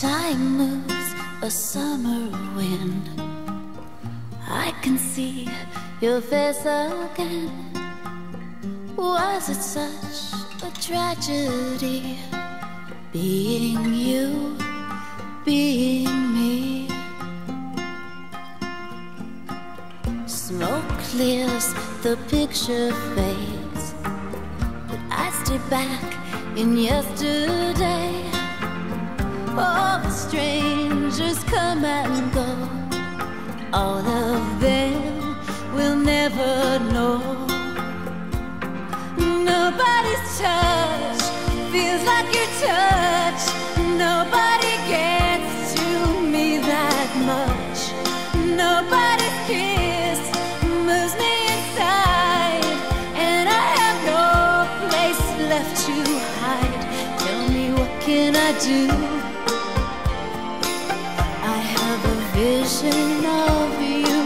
Time moves a summer wind. I can see your face again. Was it such a tragedy being you, being me? Smoke clears, the picture fades, but I stay back in yesterday. All the strangers come and go, all of them will never know. Nobody's touch feels like your touch. Nobody gets to me that much. Nobody's kiss moves me inside, and I have no place left to hide. Tell me, what can I do? Vision of you.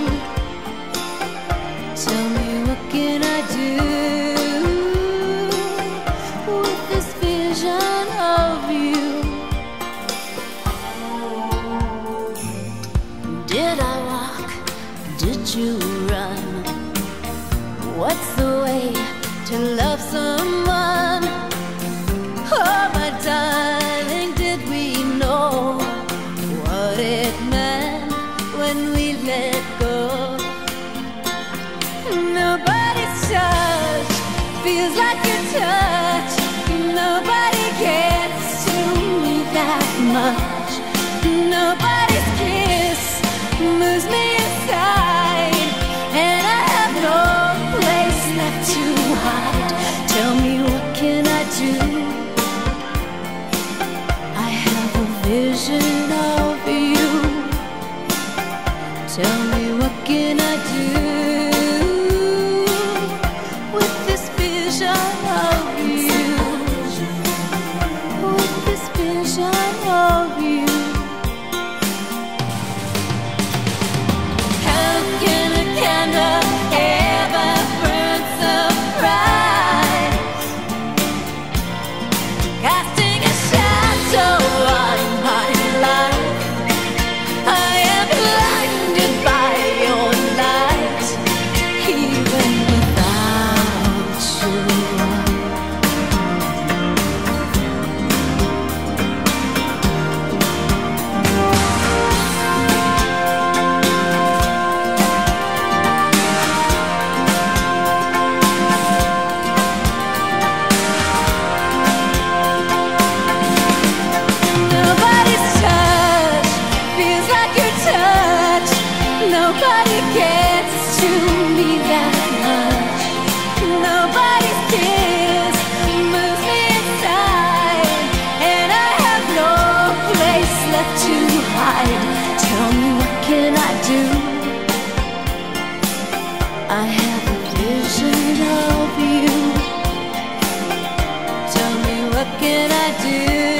Tell me, what can I do with this vision of you? Did I walk? Did you run? What's the way to love someone? Oh, my darling, did we know what it meant when we let go? Nobody's touch feels like your touch. Nobody gets to me that much. Nobody's kiss moves me inside, and I have no place left to hide. Tell me, what can I do? I have a vision of you. Tell me, what can I do with this vision of you? With this vision of you. How can a candle ever burn so bright, casting a shadow on my life? I am blinded by your light, even without you. Nobody's touch feels like your touch. Nobody gets to me that much. Nobody's kiss moves me inside, and I have no place left to hide. Tell me, what can I do? I have a vision of you. Tell me, what can I do?